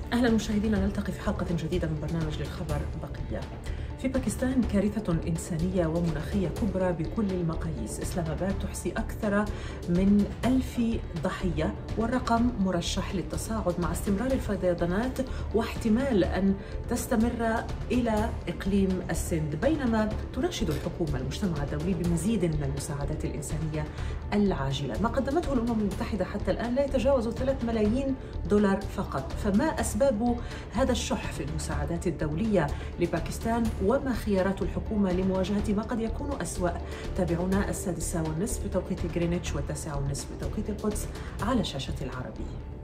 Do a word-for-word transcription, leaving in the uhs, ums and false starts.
أهلا مشاهدينا، نلتقي في حلقة جديدة من برنامج للخبر بقية. في باكستان كارثة إنسانية ومناخية كبرى بكل المقاييس. إسلام آباد تحصي أكثر من ألف ضحية، والرقم مرشح للتصاعد مع استمرار الفيضانات واحتمال أن تستمر إلى إقليم السند، بينما تناشد الحكومة المجتمع الدولي بمزيد من المساعدات الإنسانية العاجلة. ما قدمته الأمم المتحدة حتى الآن لا يتجاوز ثلاثة ملايين دولار فقط. فما أسباب هذا الشح في المساعدات الدولية لباكستان، وما خيارات الحكومة لمواجهة ما قد يكون أسوأ؟ تابعونا السادسة والنصف بتوقيت غرينتش والتاسعة والنصف بتوقيت القدس على شاشة العربية.